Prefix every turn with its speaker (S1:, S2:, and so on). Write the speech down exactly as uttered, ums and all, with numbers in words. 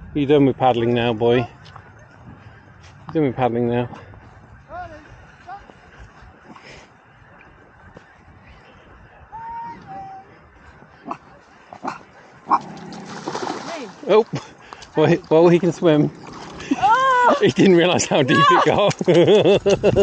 S1: You done with paddling now, boy? You done with paddling now? Oh, well, he, well, he can swim. Oh! He didn't realise how deep it got.